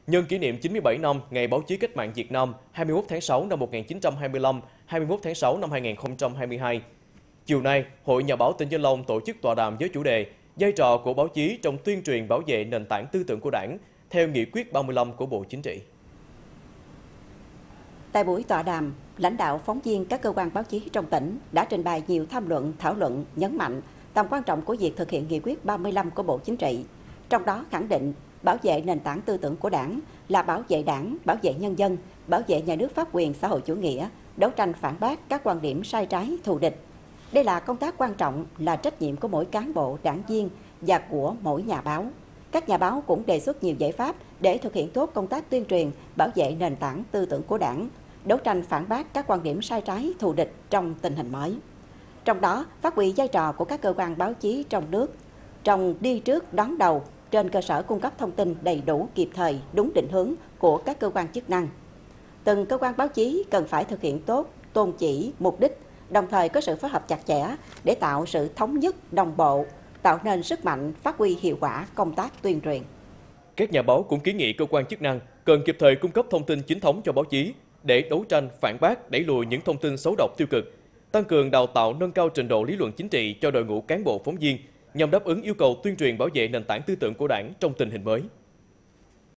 Nhân kỷ niệm 97 năm Ngày Báo chí Cách mạng Việt Nam 21 tháng 6 năm 1925, 21 tháng 6 năm 2022. Chiều nay, Hội Nhà báo tỉnh Vĩnh Long tổ chức tọa đàm với chủ đề vai trò của báo chí trong tuyên truyền bảo vệ nền tảng tư tưởng của Đảng theo nghị quyết 35 của Bộ Chính trị. Tại buổi tọa đàm, lãnh đạo phóng viên các cơ quan báo chí trong tỉnh đã trình bày nhiều tham luận, thảo luận, nhấn mạnh tầm quan trọng của việc thực hiện nghị quyết 35 của Bộ Chính trị. Trong đó khẳng định bảo vệ nền tảng tư tưởng của Đảng là bảo vệ Đảng, bảo vệ nhân dân, bảo vệ nhà nước pháp quyền xã hội chủ nghĩa, đấu tranh phản bác các quan điểm sai trái, thù địch. Đây là công tác quan trọng, là trách nhiệm của mỗi cán bộ, đảng viên và của mỗi nhà báo. Các nhà báo cũng đề xuất nhiều giải pháp để thực hiện tốt công tác tuyên truyền, bảo vệ nền tảng tư tưởng của Đảng, đấu tranh phản bác các quan điểm sai trái, thù địch trong tình hình mới. Trong đó, phát huy vai trò của các cơ quan báo chí trong nước, trong đi trước đón đầu, trên cơ sở cung cấp thông tin đầy đủ, kịp thời, đúng định hướng của các cơ quan chức năng. Từng cơ quan báo chí cần phải thực hiện tốt tôn chỉ, mục đích, đồng thời có sự phối hợp chặt chẽ để tạo sự thống nhất, đồng bộ, tạo nên sức mạnh, phát huy hiệu quả công tác tuyên truyền. Các nhà báo cũng kiến nghị cơ quan chức năng cần kịp thời cung cấp thông tin chính thống cho báo chí để đấu tranh, phản bác, đẩy lùi những thông tin xấu độc tiêu cực, tăng cường đào tạo, nâng cao trình độ lý luận chính trị cho đội ngũ cán bộ phóng viên nhằm đáp ứng yêu cầu tuyên truyền bảo vệ nền tảng tư tưởng của Đảng trong tình hình mới.